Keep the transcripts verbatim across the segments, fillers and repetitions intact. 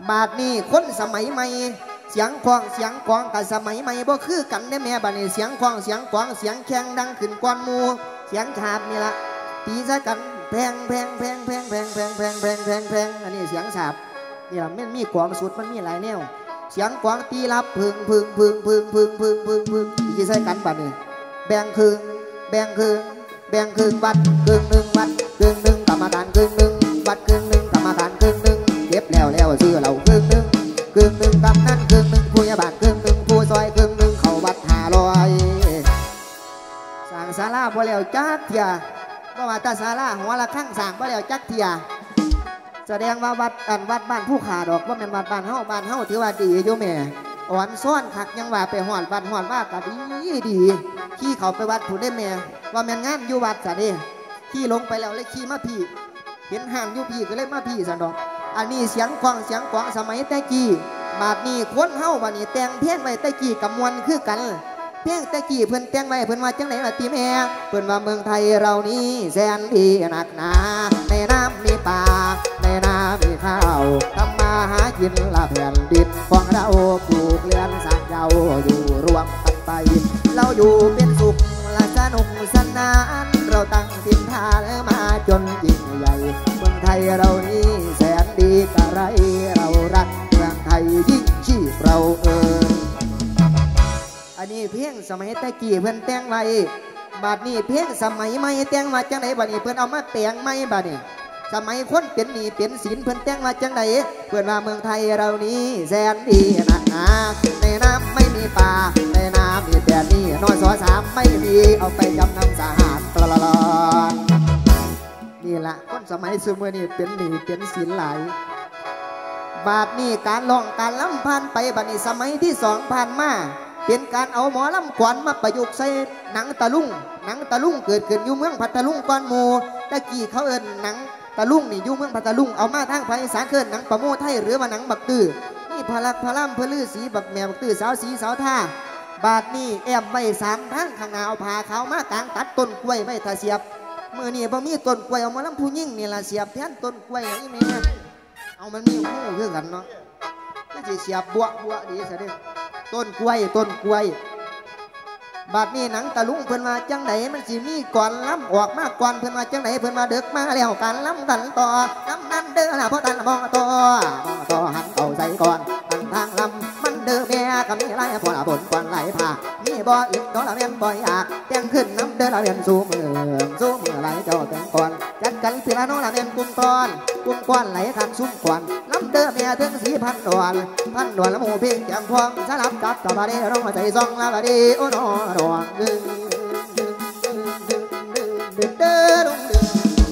บาดนี้คนสมัยใหม่เสียงควงเสียงกวางกับสมัยใหม่บ่คือกันได้แม่บาดนี้เสียงควงเสียงกวางเสียงแข่งดังขึ้นก้อนมูเสียงฉาบนี่ละตีซะกันแพงแพงแพงแพงแพงแพงแพงแพงแพงแพงอันนี้เสียงฉาบนี่ละมันมีกวางสุดมันมีหลายแนวเสียงกวางตีรับพึ่งพึ่งพึ่งพึ่งพึ่งพึ่งพึ่งพึ่งตีซะกันบาดนี้แบ่งครึ่งแบ่งครึ่งแบ่งครึ่งวัดครึ่งหนึ่งวัดครึ่งหนึ่งกรรมการครึ่งหนึ่งวัดครึ่งหนึ่งกรรมการครึ่งหนึ่งเก็บแล้วแล้วซื้อเราครึ่งหนึ่งครึ่งหนึ่งกำนันครึ่งหนึ่งผู้ยาบาลครึ่งหนึ่งผู้ซอยครึ่งหนึ่งเขาวัดหาลอยสั่งศาลาพอแล้วจักเทียเพราะว่าตาศาลาหัวละข้างสั่งพอแล้วจักเทียแสดงว่าวัดอันวัดบ้านผู้ขาดอกว่าเป็นวัดบ้านเฮาบ้านเฮาถือว่าดีอยู่แม่อ่อนซ้อนคักยังว่าไปหอดวัดหอดว่ากะดีดีขี่เขาไปวัดผู้ได้แม่ว่าแม่งานอยู่วัดซะเด้ขี่ลงไปแล้วเลยขี่มาพี่เห็นห่านอยู่พี่ก็เลยมาพี่สันดอกอันนี้เสียงควงเสียงกวางสมัยแต่กี้บาดนี้คนเฮาบัดนี้แต่งเพี้ยนไว้แต่กี้กับมวลคือกันเพียงแต่กี้เพิ่นแต่งไว้เพิ่นว่าจังไหนล่ะตีแม่เพิ่นว่าเมืองไทยเรานี้แสนดีหนักหนาในน้ำมีป่าในน้ำมีข้าวทำมาหากินละแผ่นดินของเราปลูกเลี้ยงสัตว์เราอยู่รวมกันไปเราอยู่เป็นสุขและสนุกสนานเราตั้งถิ่นฐานมาจนยิ่งใหญ่เมืองไทยเรานี้แสนดีกะไรเรารักเมืองไทยยิ่งชีพเราเอออันนี้เพียงสมัยตะกี้เพิ่นแต่งไว้บาดนี้เพียงสมัยใหม่แต่งมาจังไหนบัดนี้เพิ่นเอามาแต่งใหม่บัดนี้สมัยคนเป็นหนี้เป็นสินเพิ่นแต่งมาจังไหนเพิ่นว่าเมืองไทยเรานี้แสนดีนักหนาในน้ำไม่มีป่าในน้ำมีแต่นี่นอนสอสามไม่มีเอาไปจำนำสาหัสตลอดนี่แหละคนสมัยสมัยนี้เป็นหนี้เป็นสินหลายบาดนี้การร้องการล้ำพันไปบัดนี้สมัยที่สองผ่านมาเป็นการเอาหมอลำขวัญมาประยุกต์ใส่หนังตะลุงหนังตะลุงเกิดขึ้นอยู่เมืองพัทลุงก้อนโมตะกี้เขาเอิ้นหนังตะลุงนี่อยู่เมืองพัทลุงเอามาทางภาคอีสานเกินหนังประโมไทยหรือว่าหนังบักตื้อนี่พลักพลัมพลือสีบักแมวบักตื้อสาวสีสาวท่าบาดนี้แอบไว้สามทั้งข้างหน้าเอาผ้าขาวมากลางตัดต้นกล้วยไว้ถ้าเสียบมือนี่พอมีต้นกล้วยเอามาลำผู้ยิ่งนี่ละเสียบแทนต้นกล้วยนี่แม่เอามันมีหูคือกันเนาะก็จะเสียบบัวบัวดีซะดิต้นกล้วยต้นกล้วยบาดนี้หนังตะลุงเพิ่นมาจังไหนมันสิมีก่อนล้ำออกมาก่อนเพิ่นมาจังไหนเพิ่นมาเด็กมาแล้วกันล้ำกันต่อล้ำนั้นเด้อละเพราะตันมองต่อมองต่อหันเอาใส่ก่อนหันทางล้ำมันเด้อแม่ก็มีไรพอละบนก่อนไหลผ่ามีบ่ออีกตัวละเรียนบ่อยากแต่งขึ้นน้ำเด้อละเรียนสู้มือสู้มือไหลเจ้าแต่งก่อนจัดกันสิละน้องละเรียนกุมตอนกุมก้อนไหลขันซุ้มก่อนล้ำเด้อแม่ถึงสีพันดวนพันดวนละหมูเพียงจังพวงสลับกับตะบะเดร้องมาใจซองละบะเดโอ้นอดวงดึงดึงดึงดึงดึงดึงเด้อดึงดึง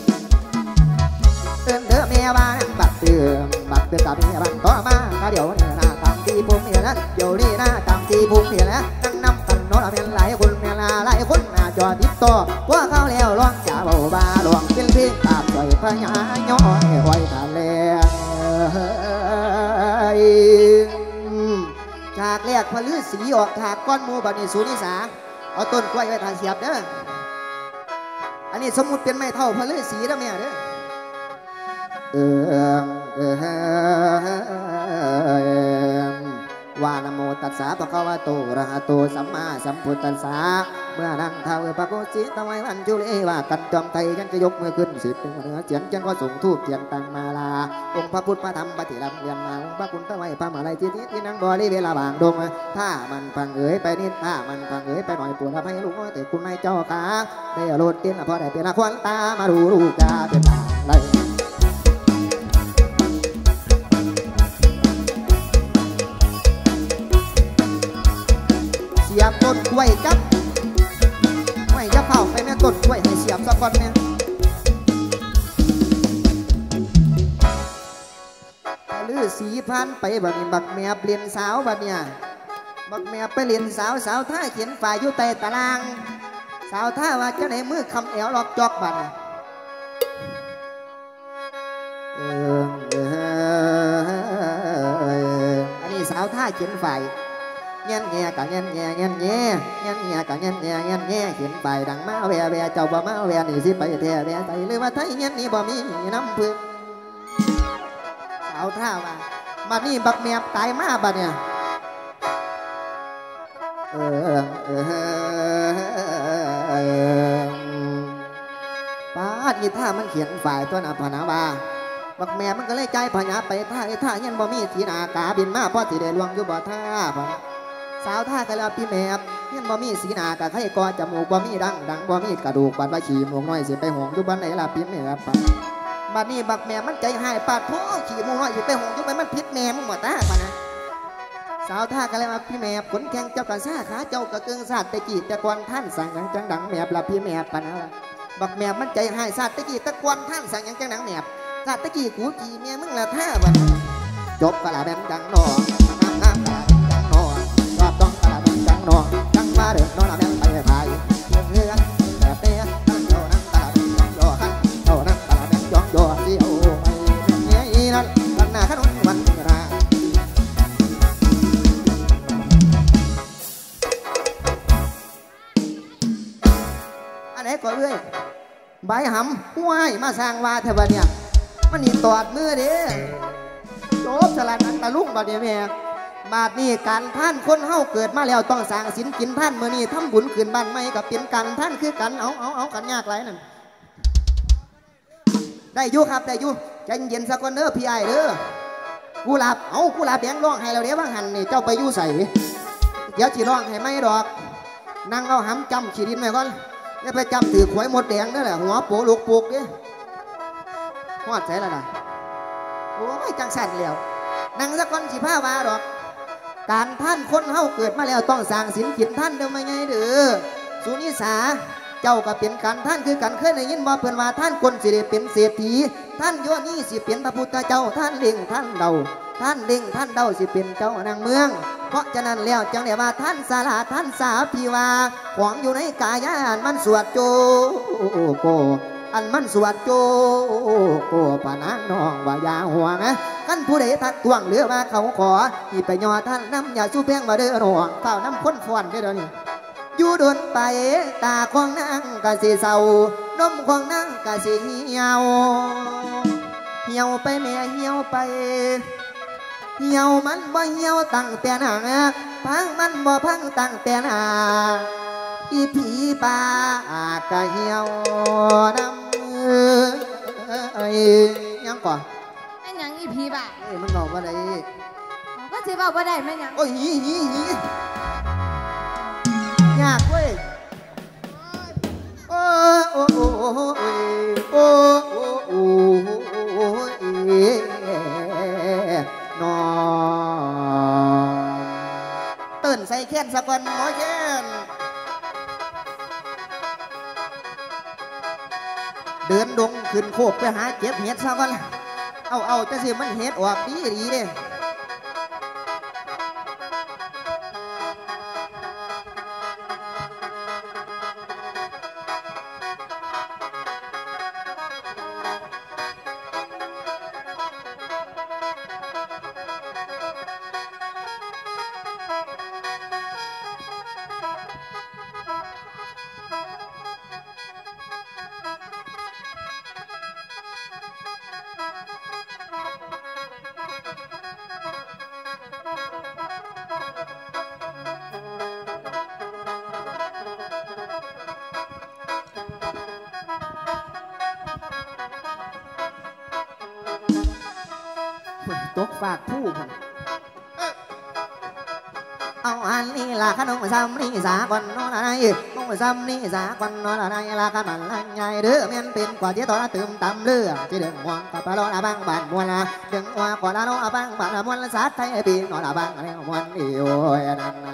เตือนเด้อแม่บ้านบักเตือนบักเตือนกับแม่บ้านต่อมาเดี๋ยวนี้นะตามที่ผมเนี่ยนะเดี๋ยวนี้นะตามที่ผมเนี่ยนะนั่งนำกันโน้ตเป็นหลายคนเวลาหลายคนน่าจอติดต่อว่าเขาแล้วร้องจ่าเบาบาหลวงเป็นเพลงตามใจพญาย้อยหอยทะเลฉากแรกพลือสีออกฉากก้อนมูบัดนี้สูนิสาเอาต้นกล้วยไว้ทางเสียบเด้ออันนี้สมมุติเป็นไม้เท่าพลือสีแล้วแม่เด้อเออเออวานะโมตัสสะภะคะวะโตอะระหะโตสัมมาสัมพุทธัสสะเมื่อนั้นท้าวพระโกสิตวัยวันจุเลว่ากันจอมไทยยันจะยกมือขึ้นสิบเป็นเหนือเจียนจังก็ส่งทูบเทียนตังมาลาองค์พระพุทธพระธรรมปฏิลำเรียนมาพระคุณตะไว้พระมาลัยที่นี้ที่นั่งบริเวณบางดงถ้ามันฟังเอ๋ยไปนิดถ้ามันฟังเอ๋ยไปหน่อยปวดให้ลูกน้อยแต่คุณไม่เจ้าขาได้โรดเต้นพอได้เป็นควันตามาดูลูกกาเป็นอะไรเสียบต้นกล้วยจับไม่จะเผาไปแม่ต้นกล้วยให้เสียบสักคนเนี่ยลือสีพันไปบัดนี้บักแม่เปลี่ยนสาวบัดเนี่ยบักแม่ไปเรียนสาวสาวท่าเขียนฝ่ายอยู่ใต้ตารางสาวท่าว่าจะไหนมือคำแอวหลอกจอกบัดอันนี้สาวท่าเขียนฝ่ายเงี้ยเงี้ยกะเงี้ยเงี้ยเงี้ยเงี้ยเงี้ยเงี้ยกะเงี้ยเงี้ยเงี้ยเงี้ยเขียนไปดังมาแวแวเจ้าบ่มาแวนี่สิไปแท้แวใจหรือว่าไทยเงี้ยนี่บ่มีน้ำพึ่งสาวท่าว่าบัดนี้บักแมบตายมาบัดเนี่ยเออเออป้าอีท่ามันเขียนฝ่ายตัวน่ะพนาวาบักแมบมันก็เลยใจพญาไปท่าไอ้ท่ายันบ่มีสีนากาบินมาเพราะสิได้ลวงอยู่บ่ท่าพะสาวท่าก็แล้วพี่แมบยันบ่มีสีนากะไข่กอจมูกบ่มีดังดังบ่มีกระดูกบัดว่าขี้หมูน้อยสิไปหงอยู่บ้านไหนล่ะพี่แมบบัดนี้บักแมบมันใจหายปาดโถขี้หมูน้อยสิไปหงอยู่ไปมันพิษแม่มึงหมดตาปะนะสาวท่าก็เลยว่าพี่แมบขนแข้งเจ้ากระซ่าขาเจ้ากระเกิงซาดตะกี้ตะกวนท่านสั่งยังจังดังแมบละพี่แมบปะนะบักแมบมันใจหายซาดตะกี้ตะกวนท่านสั่งยังจังดังแมบซาดตะกี้กูจีเมียมึงละท่าบัดจบกะละแบนจังนอน้ำน้ำกะละจังนอรอบต้องกะละแบนจังนอจังมาเด้อนอละแบนไปไทยเงื่อนแบบเนี้ยนั่งโยนั่งกะละแบนยองโยขันโยนั่งกะละแบนยองโยเสียวเมียอีนั่นวันหน้าขนมวันราอันไหนก็เรื่อยใบหำห้วยมาสร้างว่าเทวเนี่ยมันนี่ตอดมือเด้โจบสลัดนันตะลุ่งบาดเดียวแม่บาดนี้การท่านคนเฮาเกิดมาแล้วต้องสร้างศีลกินท่านเมื่อนี้ทำบุญขืนบ้านไม่กับเป็นกันท่านคือกันเอาเอาเอากันยากไรนั่นได้ยุครับได้ยุใจเย็นสักคนเด้อพี่ไอเด้อกูหลับเอากูหลับแดงร้องให้เราเดี๋ยวว่าหันนี่เจ้าไปยู่ใส่เดี๋ยวจีร้องให้ไม่ดอกนั่งเอาหำจำขีดินไว้ก่อนแล้วไปจำถือขวยหมดแดงนั่นแหละหัวโปลูกปลูกดิหอดใส่ละนะโอ้ยจังสั่นแล้วนั่งสักคนสิผ้าวาดอกการท่านคนเฮาเกิดมาแล้วต้องสร้างศีลกินท่านเด้อไม่ไงเด้อสุนิสาเจ้าก็เป็นการท่านคือกันเคยได้ยินบ่เพิ่นว่าท่านคนสิได้เป็นเศรษฐีท่านโยนี่สิเป็นพระพุทธเจ้าท่านเล่งท่านเดาท่านเล่งท่านเดาสิเป็นเจ้านางเมืองเพราะฉะนั้นแล้วจังได้ว่าท่านสาราท่านสาพีวาของอยู่ในกายานมันสวดโจโกอันมันสวดโจโกปานางน้องว่ายาห่วงนะขั้นผู้ใดทักทวงหรือว่าเขาขอที่ไปยอท่านน้ำอย่าสู้แพงมาเด้อหนองเฝ้าน้ำข้นฟอนได้เดี๋ยวนี้อยู่โดนไปตาของนางกะสิเศร้านมของนางกะสิเหี่ยวเหี่ยวไปแม่เหี่ยวไปเหี่ยวมันบ่เหี่ยวตั้งแต่หน้าพังมันบ่พังตั้งแต่หน้าอีผีป่ากะเหี่ยวน้ำเอ้ยยังก่อนแม่ยังอีผีป่าเอ้ยมันบอกว่าได้ก็สิบอกว่าได้แม่ยังโอ้ยหีหีหียากเว้ยโอ้โอ้โอ้โอ้โอ้โอ้โอ้นอนตื่นใส่แค้นสักวันหมอแค้นเดินดงขึ้นโคกไปหาเก็บเห็ดสักวันเอาเอาจะสิมันเห็ดออกดีดีเด้ตกฝากผู้คนเอาอันนี้ล่ะขนมซ้ำนี่สาก่อนนอนอะไรขนมซ้ำนี่สาก่อนนอนอะไรล่ะขมันลังใหญ่เด้อเมียนเป็นกว่าที่ต่อละตื่มตำเรือที่เดือดหวงกับปลาโลละบางบานมวลละเดือดหัวกว่าละโลละบางบานละมวลละสัตว์ไทยปีนอนละบางอะไรมวลอีโอยนั่นนะ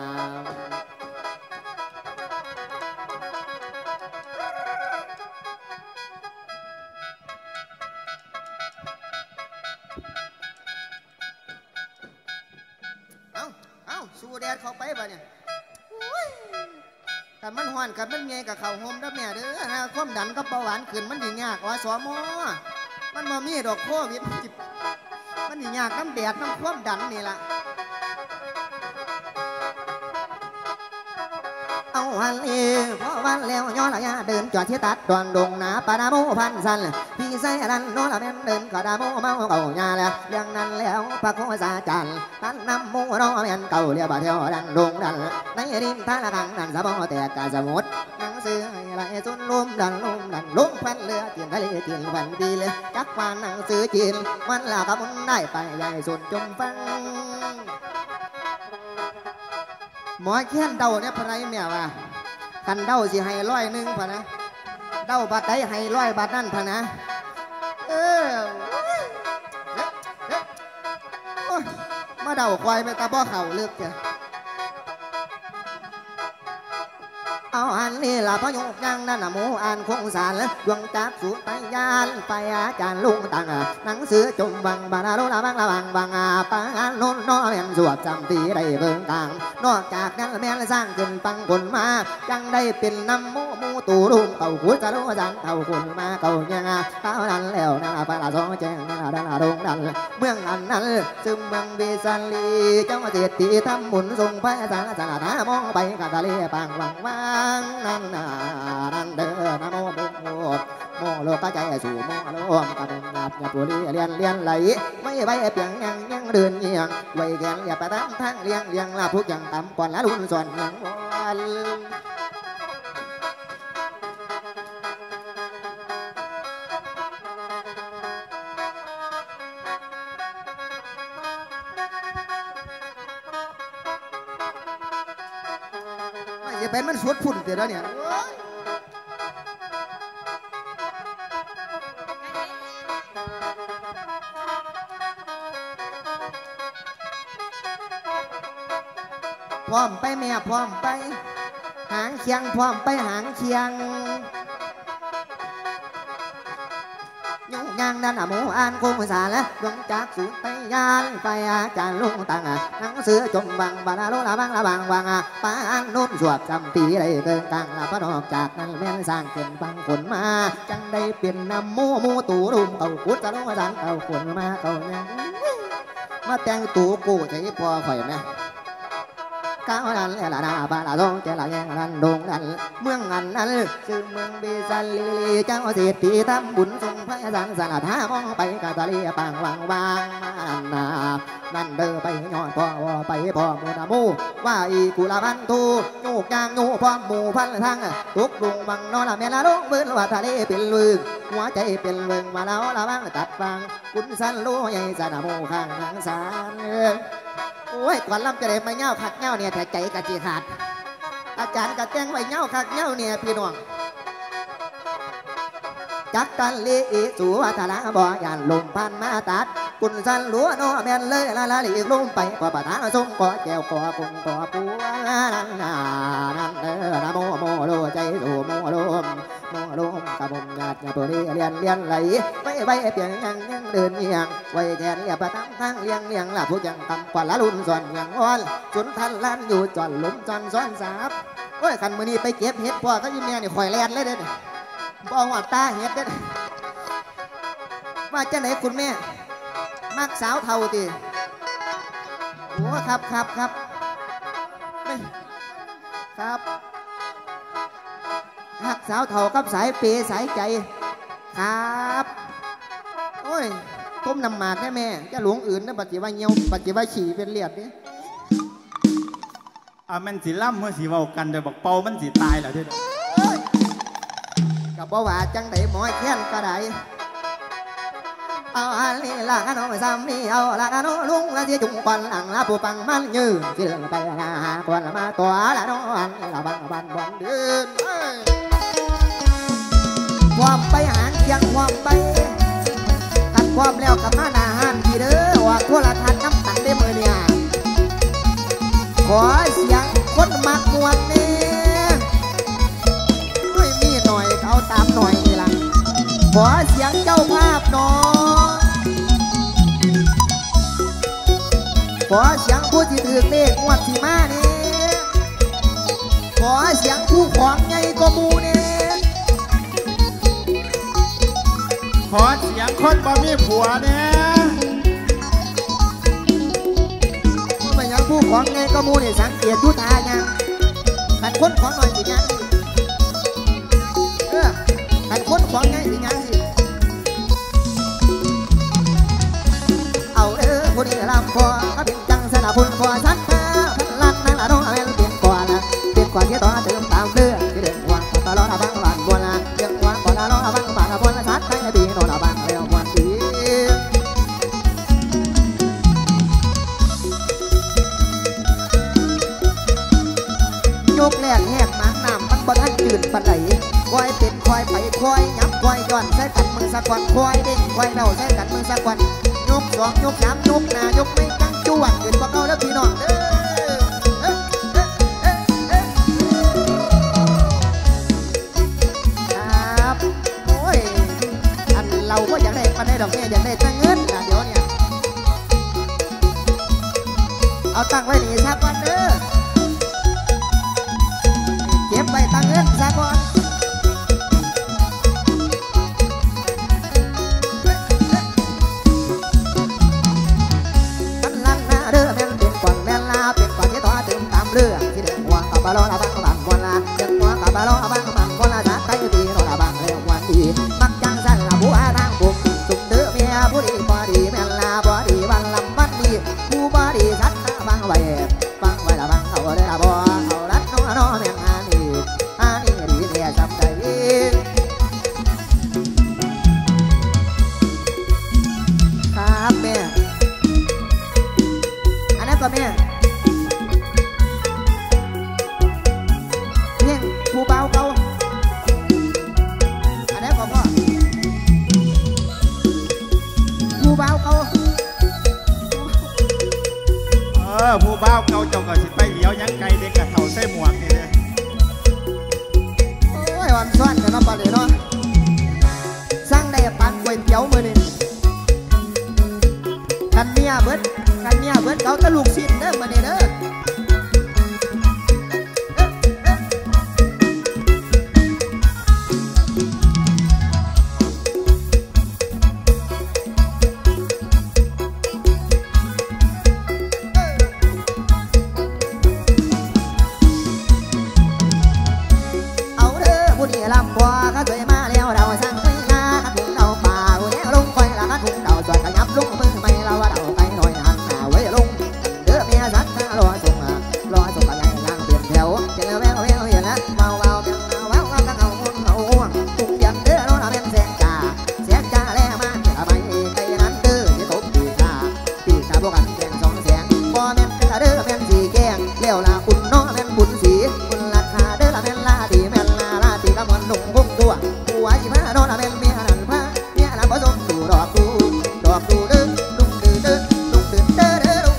สู้แดดเข้าไปบ่เนี่ยแต่มันห่อนกับมันเงยกับเข่าห่มด้แม่เด้อนะความดันกับเบาหวานขึ้นมันดียากว่าสมอมันมามีดอกโควิดมันดียากน้ำแดดน้ำความดันนี่ล่ะเอาวันนี้พอวันแล้วย้อนระยะเดินจอดที่ตัดดอนดงนาปาดาโมพันสันพี่ใส่รันโนละเป็นเดินกอดาโมเมาเก่าหยาแล้วเรื่องนั้นแล้วพระโคสาจันตันนำมูโนเป็นเก่าเรียบเที่ยวดันดงดันในริมท่าละกังนันสะบอแต่กาสมุดหนังสืออะไรสุนลุ่มดันลุ่มดันลุ่มพันเรือเตียนทะเลเตียนวันดีเลยจักวานหนังสือจีนมันละกับมันได้ไปใหญ่สุดจมฟังหมอแค้นเดาเนี่ยพระไรแม่ว่ากันเดาสิให้ร้อยหนึ่งพะนะเดาบัดใดให้ร้อยบาทนั่นพะนะเออมาเดาควายไปตาบ่อเข่าเลือกจ้ะเอาอันนี้ล่ะพะยุกยังนั่นน่ะหมูอ่านคงสารดวงจักสุตยานไปอาจารย์ลุงตังหนังสือจมบังบาราโรละบังละบังบังอาปางานโน้นน้อแม่นสวดจำตีได้เบิ่งกลางนอกจากนั้นแม่นสร้างขึ้นปังคนมาจังได้เป็นน้ำมูมูตูลุงเก่าขุดจะรู้จันเก่าคนมาเก่ายังเก่านั้นแล้วนั่นละปลาสองแจ้งนั่นละนั่นละดงดันเมืองอันนั้นซึมเมืองเบสันลีเจ้าเศรษฐีทำบุญทรงพระสารสารถามองไปกะทะเลปางวังวานั่นน่ะนั่นเด้อนะโมโมโมโมโลกใจสู่โมโลมกระดุมหยาบหยาบปุรีเลียนเลียนไหลไม่ใบเปียงยังยังเดินเงียงไว้แขนอย่าไปตามทางเลี้ยงเลี้ยงลาพุกยังต่ำก่อนละรุ่นส่วนยังวันอย่าไปมันสวดพุ่นเดี๋ยวเนี่ยพร้อมไปแม่พร้อมไปหางเชียงพร้อมไปหางเชียงยุ่งยางด้านหมูอ่านคงสาและดวงจักสุตยานไปอาจารย์ลุงตังหนังสือจมบังบาราโลละบังละบังวังปางนุ่นสวดจำตีได้เกินกลางละพระนอกจากนั้นแม่นสร้างเป็นบังขนมาจังได้เป็นน้ำมูมูตูรุมเก่าพุทธจะรู้ว่าดังเก่าขนมาเก่ายังมาแต่งตูกูใจพอข่อยไหมก้าวนั้นละนาบาลาทองเจริญยังนันดงนั้นเมืองอันนั้นชื่อเมืองเบสันลีเจ้าเศรษฐีทำบุญทรงพระสังสารถามองไปกะตะลีปางวางวางมานานั่นเดินไปยอดพ่อไปพ่อมูนามูว่าอีกุลาพันตูโยกยางโยพร้อมหมู่พันทั้งตุกลุงบังนอนละเมละลงเบิ้ลว่าทะเลเป็นลือหัวใจเป็นเบิ่งมาแล้วละบังตัดฟังคุณสันรู้ใหญ่สนาโมข้างหลังสารโอ้ยก่อนลำจะได้มาเง่าคักเง่าเนี่ยแต่ใจกะจีขาดอาจารย์กะแจ้งไว้เง่าคักเง่าเนี่ยพี่น้องจักกันลีอีสู่วัฒนาบ่อยานลมพันมาตัดกุนสันหลัวโนแม่นเลยละละลีกลุ่มไปก่อปะทานส่งก่อแก้วก่อกุ้งก่อปูนั่นน่ะนั่นเด้อนะโมโมโลใจสู่โมโลมโมโลมกระบมหยาดหยาดตัวนี้เลียนเลียนไหลไม่ใบเปียงยังยังเดินเอียงไว้แขนเรียบประทังทางเลี้ยงเลี้ยงละผู้ยังทำกว่าละรุ่นส่วนยังอ่อนสุนทันลันอยู่จอนหลุมจอนซ้อนสาบโอ้ยขันมือนี้ไปเก็บเห็ดพ่อก็ยิ้มเนี่ยนี่ข่อยแลนเลยเด้อบ่หัวตาเห็ดเด้อว่าจะไหนคุณแม่มักสาวเท่าตีโอ้ครับครับครับครับหักสาวเท่ากับสายเปสายใจครับโอ้ยต้มน้ำหมากได้แม่จะหลวงอื่นนะปัจจิวะเงี้ยวปัจจิวะฉี่เป็นเลียดนี่อ่ะมันสีล่ำเมื่อสีเว้ากันเดี๋ยวบอกเป่ามันสีตายแล้วเด้อกับบ่ว่าจังไดหมอแค้นก็ได้เอาอันนี้ละกันเอาไปซ้ำนี่เอาละกันลุงละที่จุงควันหลังละผู้ฟังมันยืนที่เรื่องไปนะควันมาตัวละน้องอันนี้ละบังบันบันเดินความไปหางเคียงความไปขันความแล้วกับมาหน้าหันทีเด้อว่าโคละทันน้ำตันได้มือเนี่ยขอเสียงคนมักมวนเนี่ยไม่มีหน่อยเอาตามหน่อยนี่ละขอเสียงเจ้าภาพหน่อยขอเสียงผู้ที่ถือเลขงวดที่มาเนี่ยขอเสียงผู้ของใหญ่กว่ามูเนี่ยขอเสียงคนบ่มีผัวเนี่ยเมื่อยังผู้ของใหญ่กว่ามูเนี่ยสังเกตทุทายังขขันค้นของหน่อยสิยังสิเออขันค้นของไงสิยังสิเอาเออผู้นี้ลำพอก็เป็นจังสนาพุ่นพอสักแค่พันล้านนั่นละน้องแม่เปลี่ยนกว่าละเปลี่ยนกว่าที่ต่อเติมตามเรื่องที่เดินวันตลอดบังบานบัวละเรื่องวันก่อนละน้องบังบานบัวละชัดใจดีโน่นบังเร็ววันดียกแรกแหกมาน้ำมันบ่ทันจืดปันไหลควายเป็นควายไปควายยับควายย้อนใส่กันมึงสักวันควายเด้งควายเน่าใส่กันมึงสักวันยกสองยกสามยกหน้ายกไม่จังจวดเกินพวกเอาแล้วพี่น้องเด้อครับโอ้ยอันเราก็อยากได้ปันได้ดอกเนี่ยอยากได้ตั้งเงินนะเดี๋ยวเนี่ยเอาตั้งไว้นี่สักวันเด้อเก็บไว้ตั้งเงินสักวันเรื่องที่เดินหัวกับบาลอนบังบังวันละเดินหัวกับบาลอนบังบังวันละชัดใจดีโน่นบังเร็ววันดีมักจังสั่นละบัวทางบุกสุดเดือเมียผู้ดีพอดีแม่ลาพอดีวันลำวันดีผู้พอดีชัดบังไว้บังไว้ละบังเอาเด้อบัวเอาลัดน้องน้องแม่งานนี้อันนี้ดีเสียจำใจครับแม่อันนั้นก็แม่ผู้เบาเก่าอันนี้ของพ่อผู้เบาเก่าเออผู้เบาเก่าเจ้าก็สิไปเหลียวยังไกลเด็กกะเท่าใส่หมวกนี่เลยโอ้ยวันซ้อนกันเนาะปลาเลยเนาะสร้างได้ปันก๋วยเตี๋ยวมือนี่กันเมียเบิดกันเมียเบิดเขาตะลูกชิ้นเด้อมือนี่เด้อลำบัวก็สวยมาแล้วเราสั่งไว้งาขัดถุงเราป่าหัวแนวลงไฟละขัดถุงเราสวยขยับลุกมือไม่เราว่าเราไปหน่อยหันหน้าไว้ลงเดือเมียสัตว์รอส่งรอส่งอะไรนางเปลี่ยนแถวเจอแววแววอย่างนั้นเมาเมาเมียเมาเมาเอาเอาเอาตุ่มยันเดือเราเป็นแสงจ่าแสงจ่าแล้วมาทำไมไปนั้นเดือจะตบปีกาปีกาพวกกันแกงสองแสงบ่แม่นเดือแม่นสีแกงเลี้ยวละอุ่นน้อแม่นบุญสีคุณราคาเดือละแม่นลาดีแม่นลาลาดีกับมันหนุ่มกุ้งตัวหัวชิมาโน่นเป็นเมียนั่นพะเมียนั่นผสมดูดอกดูดอกดูดึงดุงดื้อดึงดุงดื้อเด้อเด้อดุง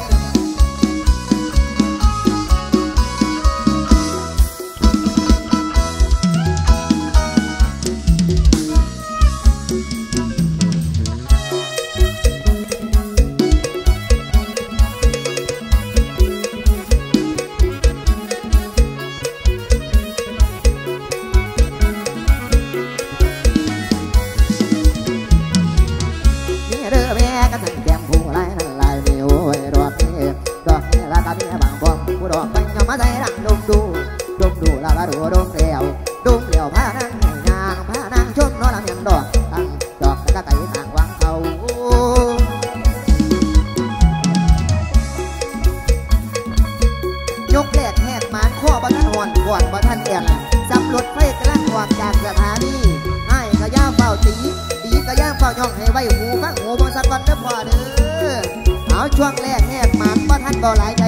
มาใส่ดังดุมดูดุมดูลาลาดูดุมเดียวดุมเดียวผ้านั่งงานผ้านั่งชมโน่นละเมียนดอกตั้งดอกตะไคร้ต่างวางเขายกแรกแหกหมานข้อบัทันหอนก่อนบัทันเอียนสับรถไฟกระลังออกจากสถานีให้กระย่างเฝ้าตีตีกระย่างเฝ้าย่องให้ไว้หูฟังหูบนสักวันเด้อพ่อเด้อเอาช่วงแรกแหกหมานบัทันบ่หลายใจ